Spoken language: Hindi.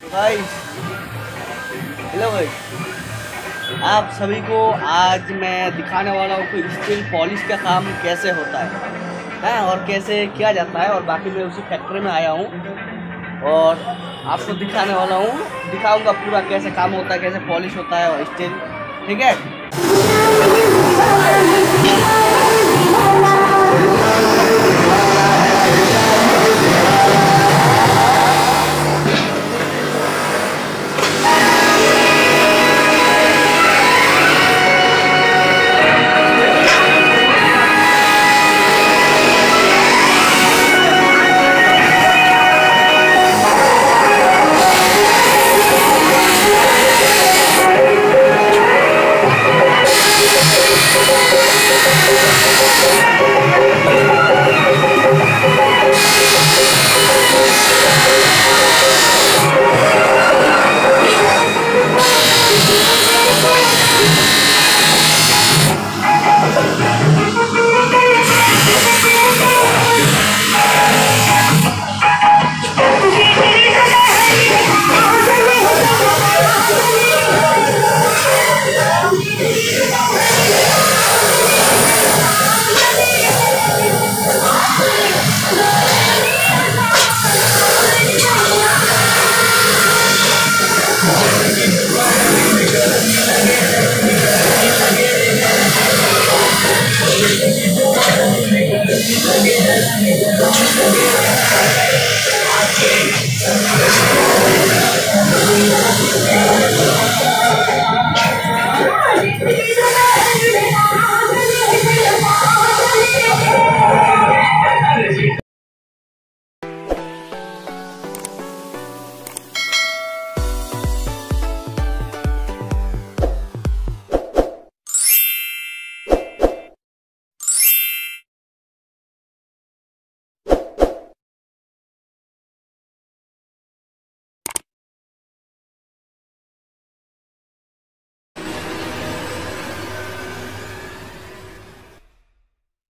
गाइस, हेलो भाई। आप सभी को आज मैं दिखाने वाला हूँ कि स्टील पॉलिश का काम कैसे होता है और कैसे किया जाता है। और बाकी मैं उसी फैक्ट्री में आया हूँ और आपको दिखाने वाला हूँ, दिखाऊंगा पूरा कैसे काम होता है, कैसे पॉलिश होता है और स्टील। ठीक है।